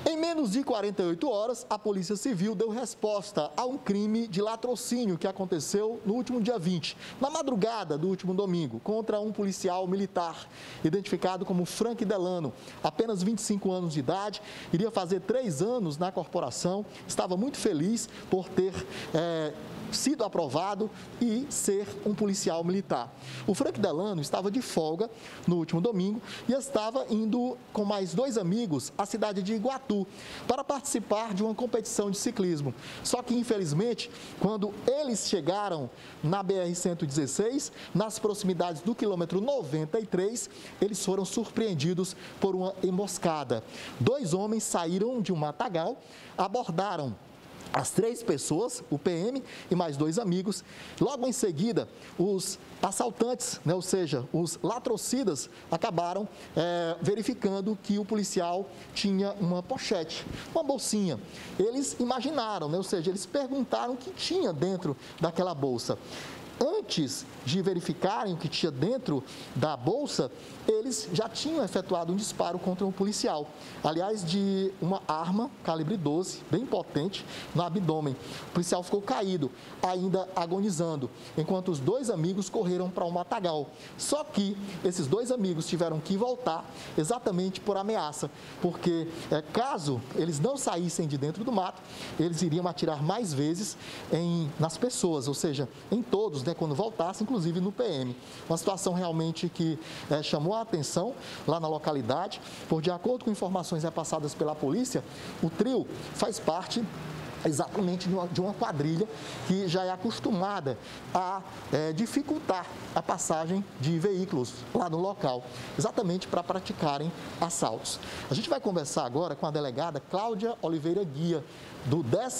Em menos de 48 horas, a Polícia Civil deu resposta a um crime de latrocínio que aconteceu no último dia 20, na madrugada do último domingo, contra um policial militar, identificado como Frank Delano, apenas 25 anos de idade, iria fazer 3 anos na corporação, estava muito feliz por ter sido aprovado e ser um policial militar. O Frank Delano estava de folga no último domingo e estava indo com mais 2 amigos à cidade de Iguatu para participar de uma competição de ciclismo. Só que, infelizmente, quando eles chegaram na BR-116, nas proximidades do quilômetro 93, eles foram surpreendidos por uma emboscada. 2 homens saíram de um matagal, abordaram as 3 pessoas, o PM e mais 2 amigos. Logo em seguida, os assaltantes, ou seja, os latrocidas, acabaram verificando que o policial tinha uma pochete, uma bolsinha. Eles imaginaram, ou seja, eles perguntaram o que tinha dentro daquela bolsa. Antes de verificarem o que tinha dentro da bolsa, eles já tinham efetuado um disparo contra um policial. Aliás, de uma arma calibre 12, bem potente, no abdômen. O policial ficou caído, ainda agonizando, enquanto os 2 amigos correram para um matagal. Só que esses 2 amigos tiveram que voltar exatamente por ameaça, porque caso eles não saíssem de dentro do mato, eles iriam atirar mais vezes nas pessoas, ou seja, em todos, quando voltasse, inclusive no PM. Uma situação realmente que chamou a atenção lá na localidade, por de acordo com informações repassadas pela polícia, o trio faz parte exatamente de uma quadrilha que já é acostumada a dificultar a passagem de veículos lá no local, exatamente para praticarem assaltos. A gente vai conversar agora com a delegada Cláudia Oliveira Guia, da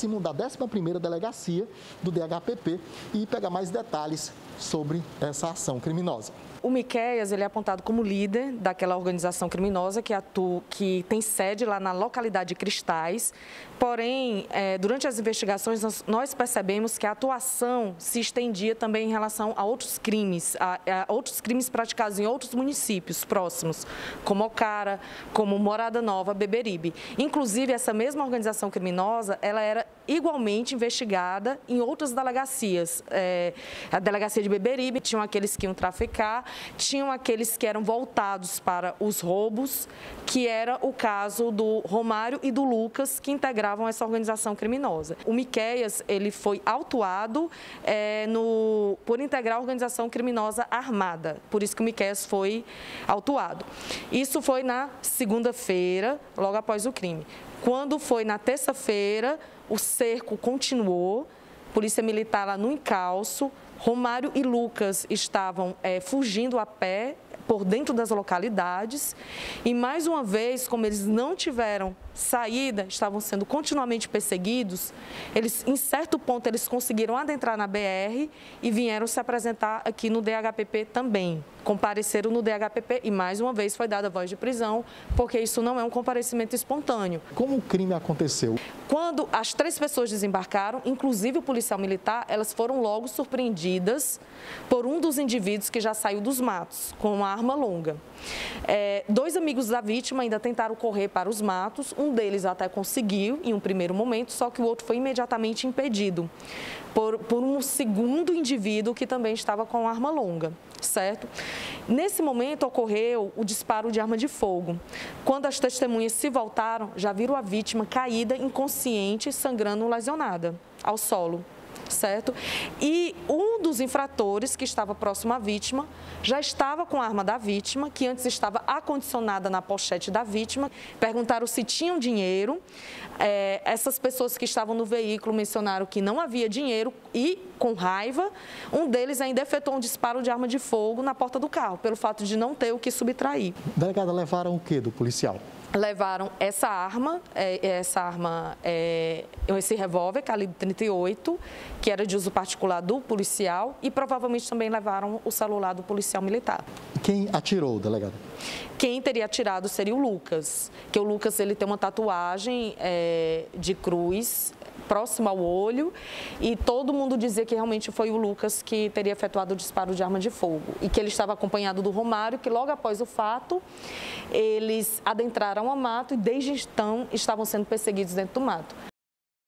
11ª Delegacia do DHPP, e pegar mais detalhes sobre essa ação criminosa. O Miquéias, ele é apontado como líder daquela organização criminosa que tem sede lá na localidade de Cristais. Porém, durante as investigações, nós percebemos que a atuação se estendia também em relação a outros crimes, a outros crimes praticados em outros municípios próximos, como Ocara, como Morada Nova, Beberibe. Inclusive, essa mesma organização criminosa, ela era igualmente investigada em outras delegacias. A delegacia de Beberibe, tinham aqueles que iam traficar, tinham aqueles que eram voltados para os roubos, que era o caso do Romário e do Lucas, que integravam essa organização criminosa. O Miquéias, ele foi autuado por integrar a organização criminosa armada, por isso que o Miquéias foi autuado. Isso foi na segunda-feira, logo após o crime. Quando foi na terça-feira, o cerco continuou, Polícia Militar lá no encalço, Romário e Lucas estavam fugindo a pé por dentro das localidades e, mais uma vez, como eles não tiveram saída, estavam sendo continuamente perseguidos, em certo ponto, eles conseguiram adentrar na BR e vieram se apresentar aqui no DHPP também. Compareceram no DHPP e, mais uma vez, foi dada voz de prisão, porque isso não é um comparecimento espontâneo. Como o crime aconteceu? Quando as 3 pessoas desembarcaram, inclusive o policial militar, elas foram logo surpreendidas por um dos indivíduos que já saiu dos matos, com uma arma longa. 2 amigos da vítima ainda tentaram correr para os matos, um deles até conseguiu em um primeiro momento, só que o outro foi imediatamente impedido por um segundo indivíduo que também estava com arma longa, certo? Nesse momento ocorreu o disparo de arma de fogo. Quando as testemunhas se voltaram, já viram a vítima caída, inconsciente, sangrando, lesionada ao solo. Certo? E um dos infratores que estava próximo à vítima já estava com a arma da vítima, que antes estava acondicionada na pochete da vítima. Perguntaram se tinham dinheiro. Essas pessoas que estavam no veículo mencionaram que não havia dinheiro e, com raiva, um deles ainda efetuou um disparo de arma de fogo na porta do carro, pelo fato de não ter o que subtrair. Delegada, levaram o que do policial? Levaram esse revólver calibre 38, que era de uso particular do policial, e provavelmente também levaram o celular do policial militar. Quem atirou, delegada? quem teria atirado seria o Lucas, que o Lucas ele tem uma tatuagem de cruz próximo ao olho, e todo mundo dizia que realmente foi o Lucas que teria efetuado o disparo de arma de fogo e que ele estava acompanhado do Romário, que logo após o fato eles adentraram ao mato e desde então estavam sendo perseguidos dentro do mato.